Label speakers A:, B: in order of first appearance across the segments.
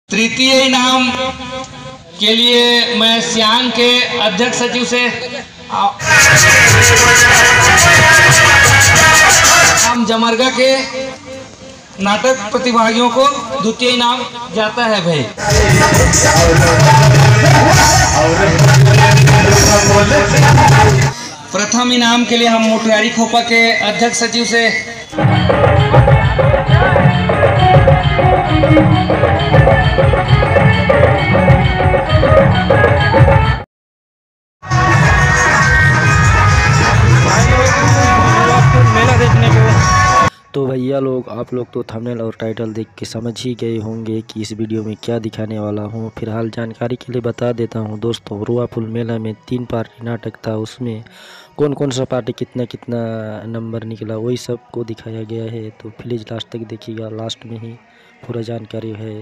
A: तृतीय इनाम के लिए मैं सियांग के अध्यक्ष सचिव से हम जमरगा के नाटक प्रतिभागियों को द्वितीय इनाम जाता है भाई। प्रथम इनाम के लिए हम मोटवारी खोपा के अध्यक्ष सचिव से मेला देखने को।
B: तो भैया लोग, आप लोग तो थंबनेल और टाइटल देख के समझ ही गए होंगे कि इस वीडियो में क्या दिखाने वाला हूँ। फिलहाल जानकारी के लिए बता देता हूँ दोस्तों, रुआपुल मेला में 3 पार्टी नाटक था, उसमें कौन कौन सा पार्टी कितना कितना नंबर निकला वही सब को दिखाया गया है। तो प्लीज़ लास्ट तक देखिएगा, लास्ट में ही पूरा जानकारी है।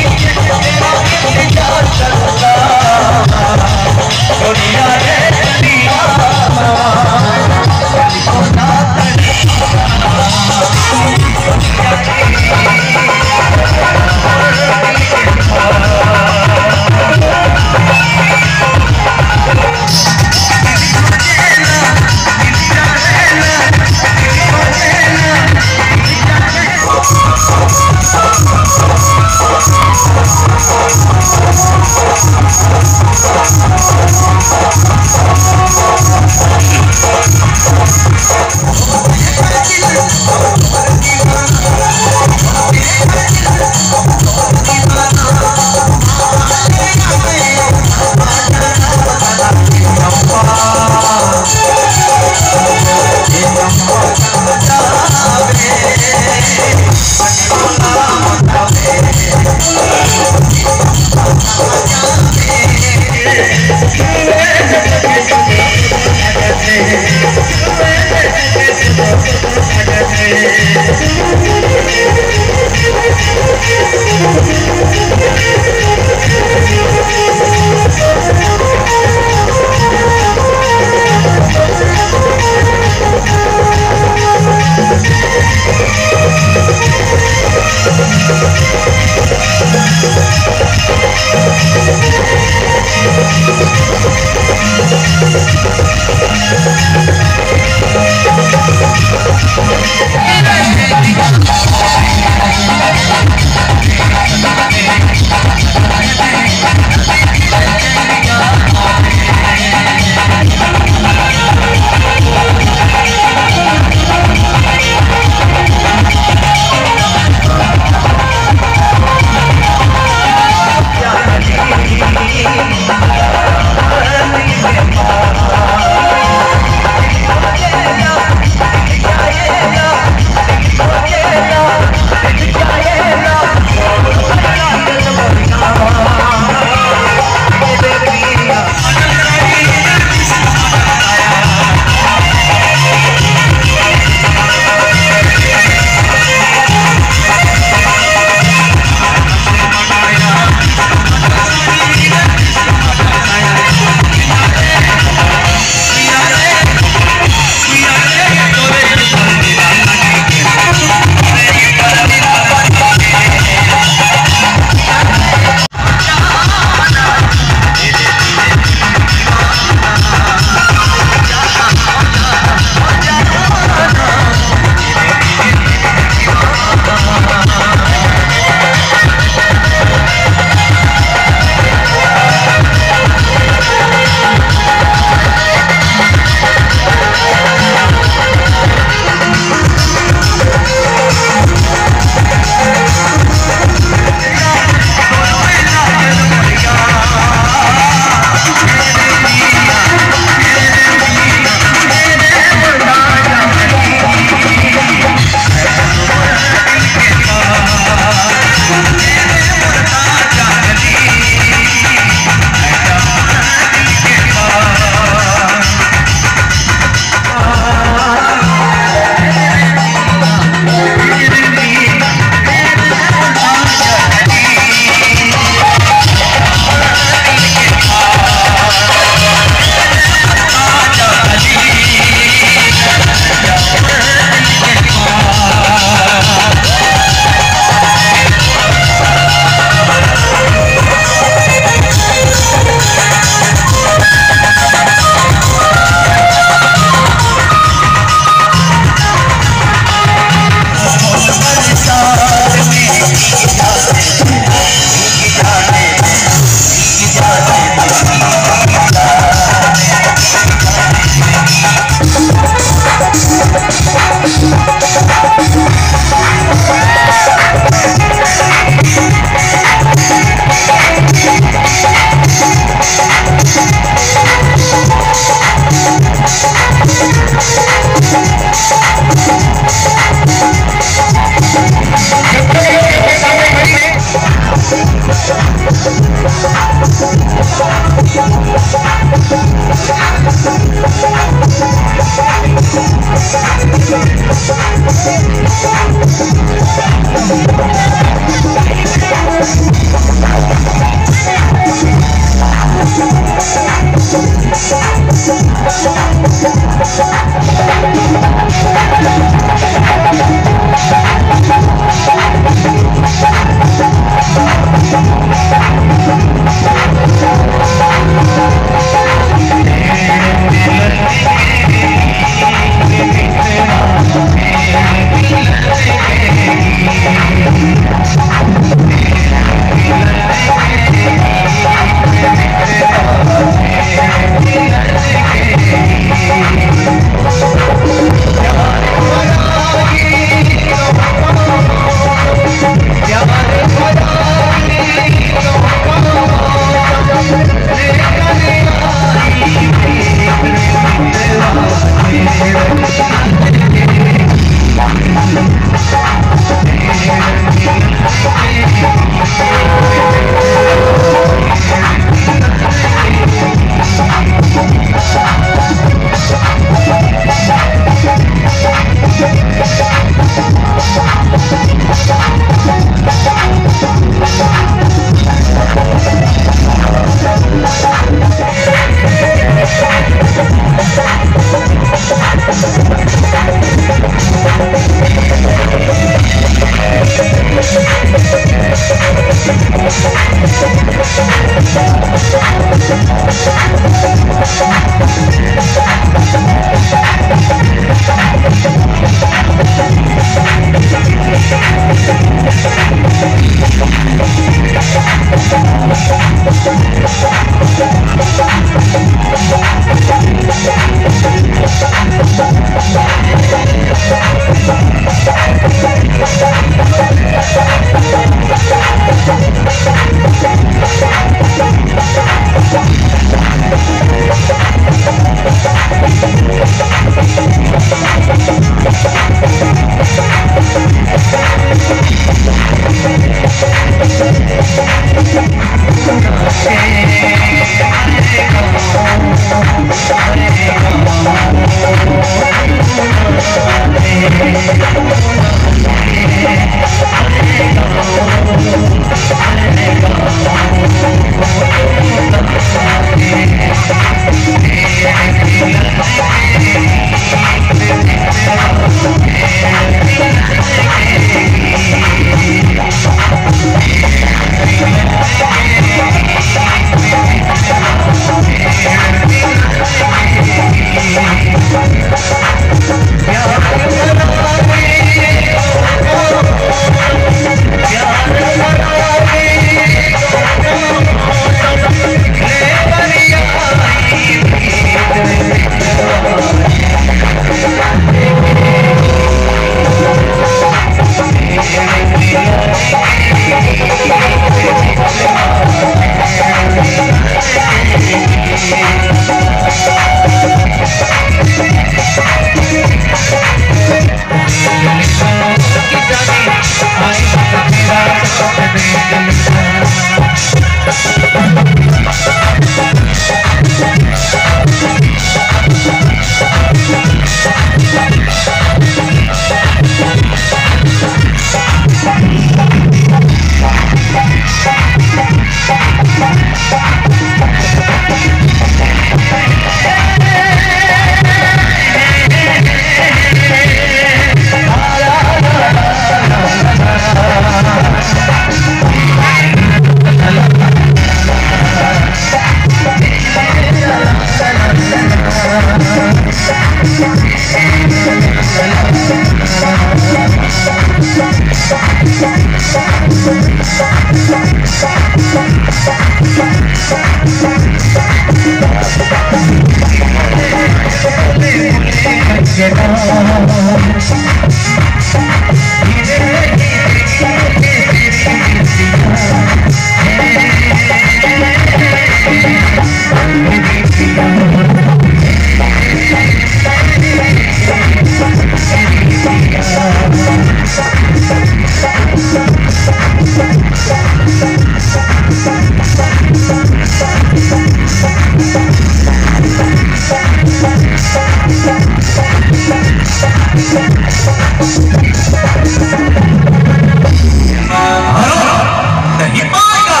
C: नहीं पाएगा।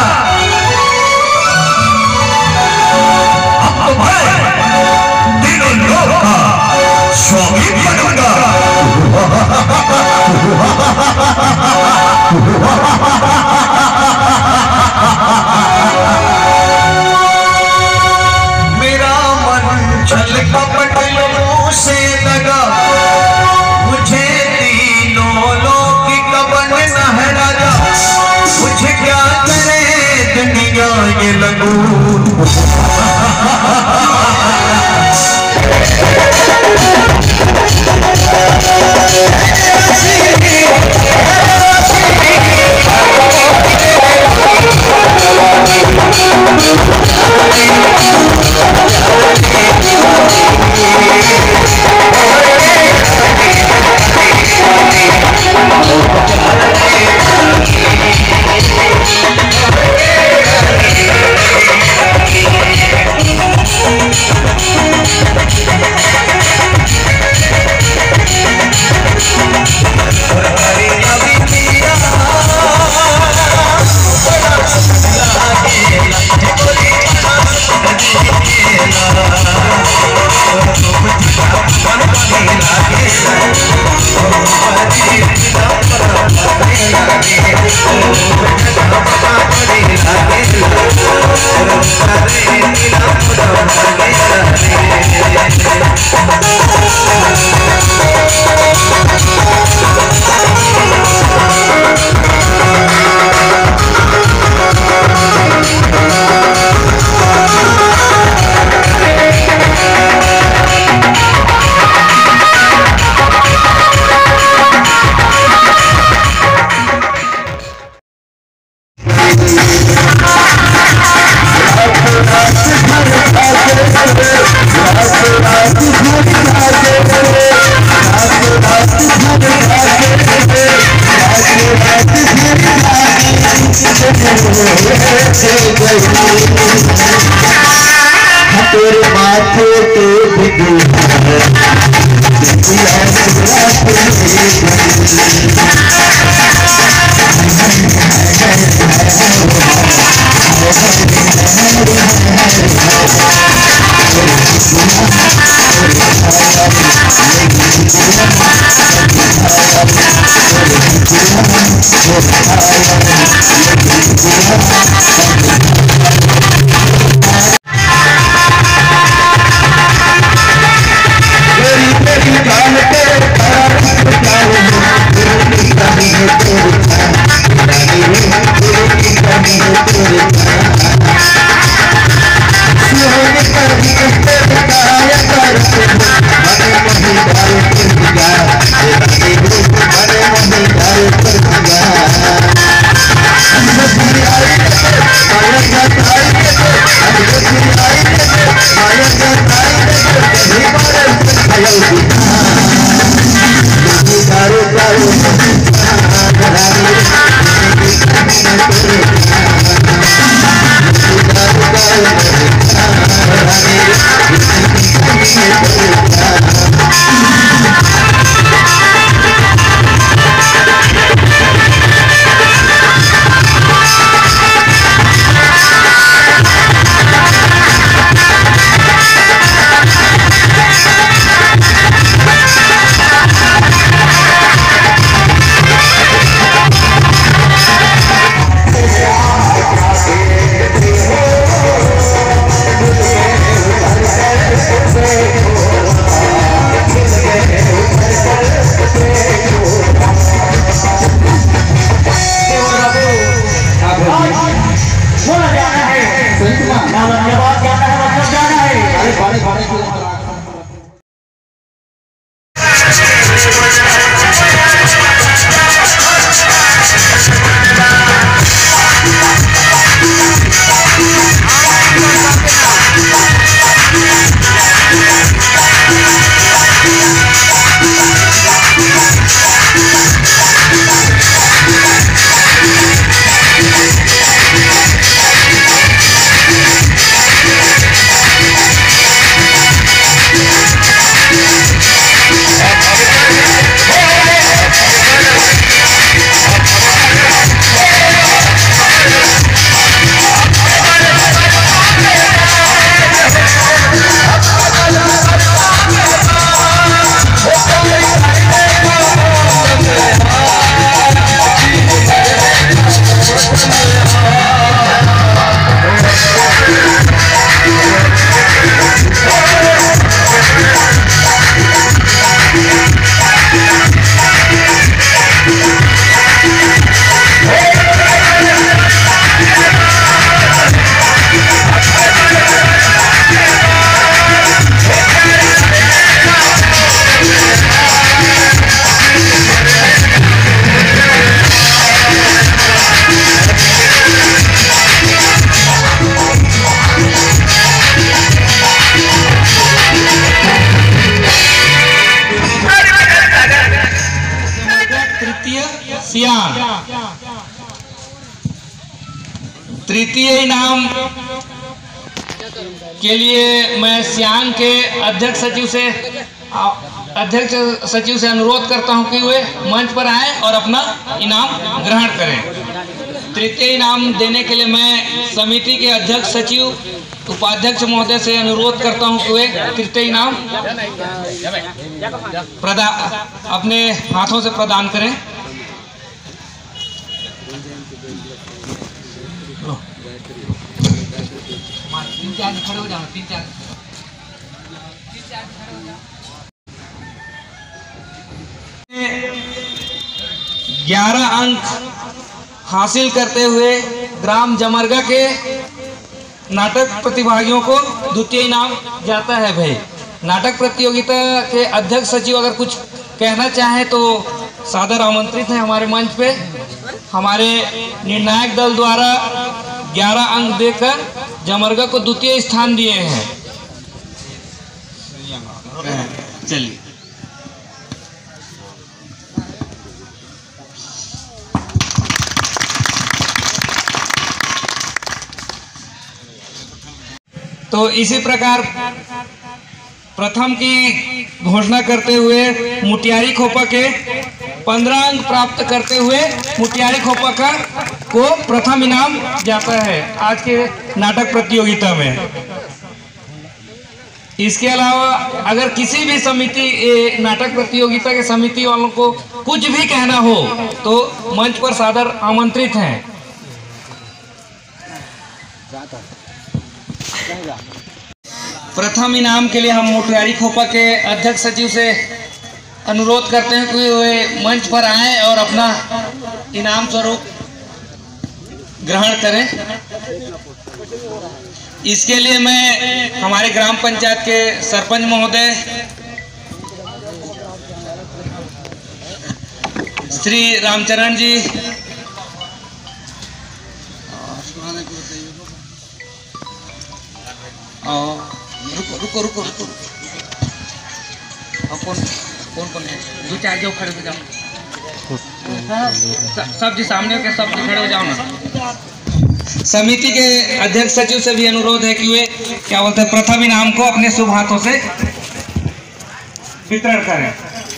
C: अब तो मैं तीनों लोग का स्वामी बनूंगा। मेरा मन छल कपट लोगों से लगा, मुझे तीनों लोग की कबन न लगा। मुझे क्या करे दुनिया ये लगू। तेरे माथे पे
A: तृतीय इनाम के लिए मैं सियांग के अध्यक्ष सचिव से अनुरोध करता हूं कि वे मंच पर आएं और अपना इनाम ग्रहण करें। तृतीय इनाम देने के लिए मैं समिति के अध्यक्ष सचिव उपाध्यक्ष महोदय से अनुरोध करता हूं कि वे तृतीय इनाम अपने हाथों से प्रदान करें। खड़े हो जाओ, 11 अंक हासिल करते हुए ग्राम जमरगा के नाटक प्रतिभागियों को द्वितीय इनाम जाता है। भाई नाटक प्रतियोगिता के अध्यक्ष सचिव अगर कुछ कहना चाहें तो सादर आमंत्रित हैं हमारे मंच पे। हमारे निर्णायक दल द्वारा 11 अंक देकर जमरगा को द्वितीय स्थान दिए हैं। चलिए तो इसी प्रकार प्रथम की घोषणा करते हुए मुटियारी खोपा के 15 अंक प्राप्त करते हुए मुटियारी खोपा को प्रथम इनाम जाता है आज के नाटक प्रतियोगिता में। इसके अलावा अगर किसी भी समिति नाटक प्रतियोगिता के समिति वालों को कुछ भी कहना हो तो मंच पर सादर आमंत्रित हैं। प्रथम इनाम के लिए हम मुटियारी खोपा के अध्यक्ष सचिव से अनुरोध करते हैं कि वे मंच पर आएं और अपना इनाम स्वरूप ग्रहण करें। इसके लिए मैं हमारे ग्राम पंचायत के सरपंच महोदय श्री रामचरण जी रुको कौन है? 2-4 जो खड़े हो जाओ, सब जी सामने के सब खड़े हो जाओ ना। समिति के अध्यक्ष सचिव से भी अनुरोध है कि वे क्या बोलते हैं प्रथम इनाम को अपने शुभ हाथों से वितरण करें।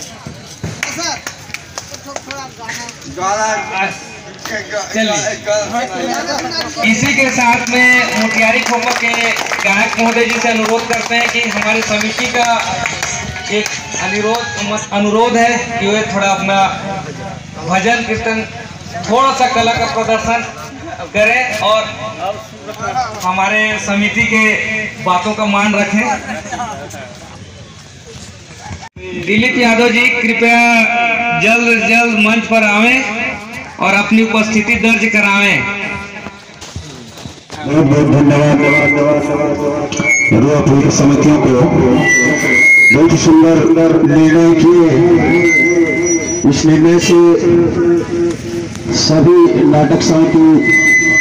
A: इसी के साथ में मुटियारी खोपा के गायक महोदय जी से अनुरोध करते हैं कि हमारी समिति का एक अनुरोध है कि वे थोड़ा अपना भजन कीर्तन थोड़ा सा कला का प्रदर्शन करें और हमारे समिति के बातों का मान रखें। दिलीप यादव जी कृपया जल्द मंच पर आवें और अपनी उपस्थिति दर्ज करावें।
D: बहुत बहुत धन्यवाद रुआपुल की समितियों को, बहुत ही सुंदर निर्णय किए। इस निर्णय से सभी नाटक समिति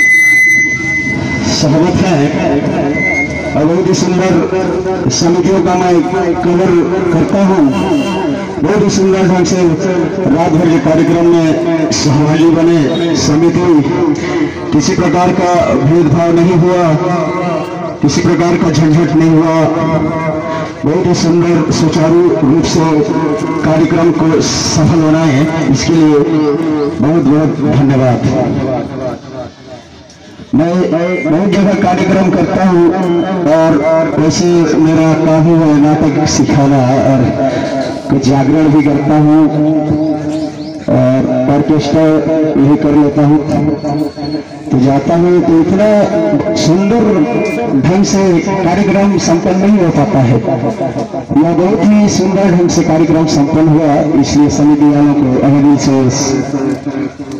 D: सहमत है और बहुत ही सुंदर समितियों का मैं कवर करता हूँ। बहुत ही सुंदर ढंग से रात भर के कार्यक्रम में सहभागी बने समिति। किसी प्रकार का भेदभाव नहीं हुआ, किसी प्रकार का झंझट नहीं हुआ। बहुत ही सुंदर सुचारू रूप से कार्यक्रम को सफल बनाए, इसके लिए बहुत बहुत धन्यवाद। मैं बहुत जगह कार्यक्रम करता हूँ और वैसे मेरा काम है नाटक सिखाना और कुछ जागरण भी करता हूँ और ऑर्केस्ट्रा यही कर लेता हूँ। तो जाता हूँ तो इतना सुंदर ढंग से कार्यक्रम संपन्न नहीं हो पाता है। यह बहुत ही सुंदर ढंग से कार्यक्रम संपन्न हुआ, इसलिए समिति वालों को अभी दिल से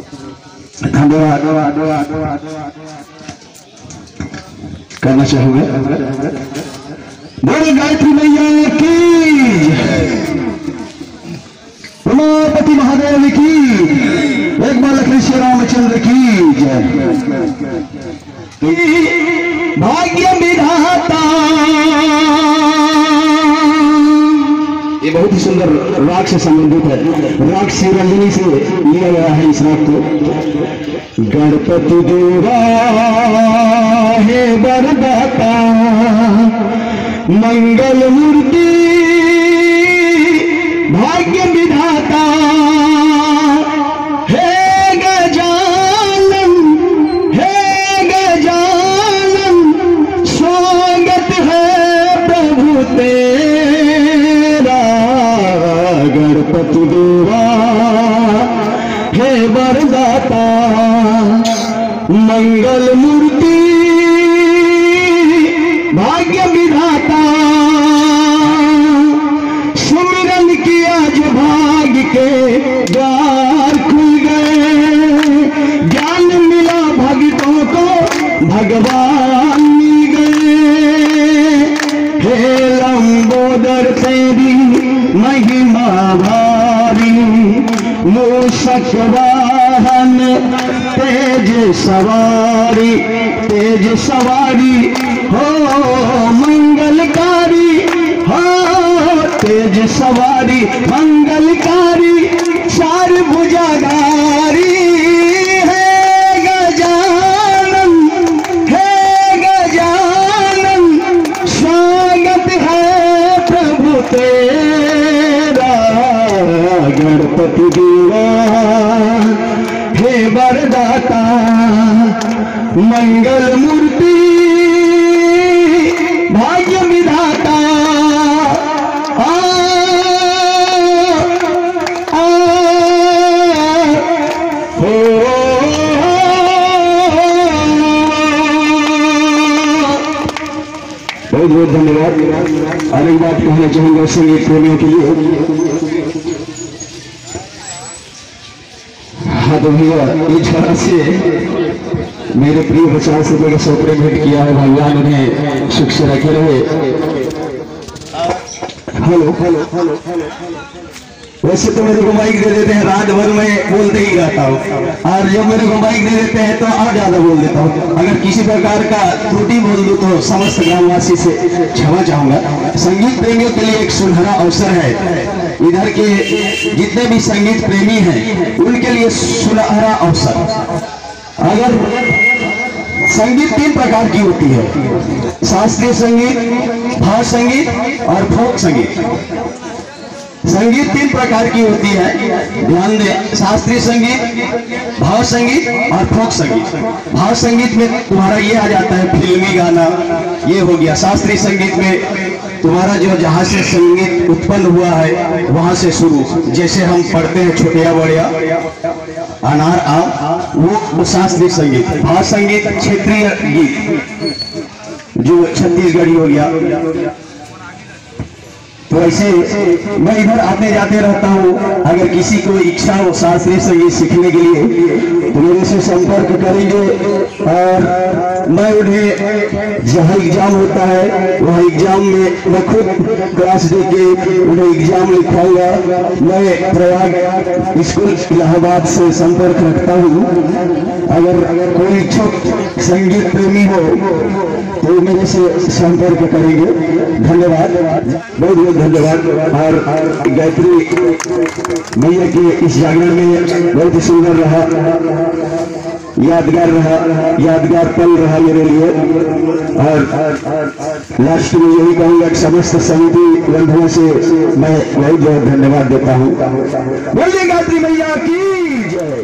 D: धन्यवाद करना चाहूंगा। बोलो गायत्री मैया की, उमापति महादेव की, एक बार लखनऊ श्री रामचंद्र की जय। भाग्य विधाता ये बहुत ही सुंदर राग से संबंधित है। राग श्रीरंजनी से लिया गया है इस राग को। गणपति देवा हे वरदाता मंगल मूर्ति भाग्य विधाता हे गजानन स्वागत है प्रभु तेरा। गणपति देवा हे वरदाता मंगल मूर्ति भाग्य विधाता। सुमिरन किया जो भाग्य के द्वार खुल गए, ज्ञान मिला भक्तों को भगवान मिल गए। हे लंबोदर तेरी महिमा भारी, मूषक वाहन तेज सवारी हो मंगलकारी, हो तेज सवारी मंगलकारी, चार भुजाधारी। हे गजानन स्वागत है प्रभु तेरा। गणपति देवा हे वरदाता मंगल मूर्ति भाग्य विधाता। बहुत बहुत धन्यवाद। और एक बात कहना चाहूंगा संगीत प्रेमियों के लिए। हाँ तो भैया इस तरह से मेरे प्रिय 50 रुपए का सौकड़े भेंट किया है। भगवान उन्हें सुख से रखे रहे। हेलो वैसे तो मेरे को माइक दे देते हैं, रात भर में बोलते ही रहता हूँ, और जब मेरे को माइक दे देते हैं तो और ज्यादा बोल देता हूँ। अगर किसी प्रकार का त्रुटि बोल दूँ तो समस्त ग्रामवासी से क्षमा चाहूंगा। संगीत प्रेमियों के लिए एक सुनहरा अवसर है। इधर के जितने भी संगीत प्रेमी हैं उनके लिए सुनहरा अवसर। अगर संगीत 3 प्रकार की होती है, शास्त्रीय संगीत, भाव संगीत और फोक संगीत। संगीत 3 प्रकार की होती है, ध्यान दें। शास्त्रीय संगीत, भाव संगीत और फोक संगीत। भाव संगीत में तुम्हारा ये आ जाता है फिल्मी गाना, ये हो गया। शास्त्रीय संगीत में तुम्हारा जो जहाँ से संगीत उत्पन्न हुआ है वहां से शुरू, जैसे हम पढ़ते हैं छोटिया बड़िया अनार आम, वो शास्त्रीय संगीत। भाव संगीत क्षेत्रीय गीत जो छत्तीसगढ़ी हो गया। तो ऐसे मैं इधर आते जाते रहता हूँ। अगर किसी को इच्छा हो शास्त्रीय संगीत सीखने के लिए तो मेरे से संपर्क करेंगे, और मैं उन्हें जहाँ एग्जाम होता है वहाँ एग्जाम में मैं खुद क्लास देके उन्हें एग्जाम लिखवाऊंगा। मैं प्रयाग स्कूल इलाहाबाद से संपर्क रखता हूँ। अगर कोई इच्छुक संगीत प्रेमी हो तो मेरे से संपर्क करेंगे। धन्यवाद, बहुत बहुत धन्यवाद। और गायत्री मैया के इस जागरण में बहुत ही सुंदर रहा, यादगार पल रहा मेरे लिए। और लास्ट में यही कहूंगा कि समस्त समिति बंधुओं से मैं बहुत बहुत धन्यवाद देता हूँ। बोलिए गायत्री मैया की जय।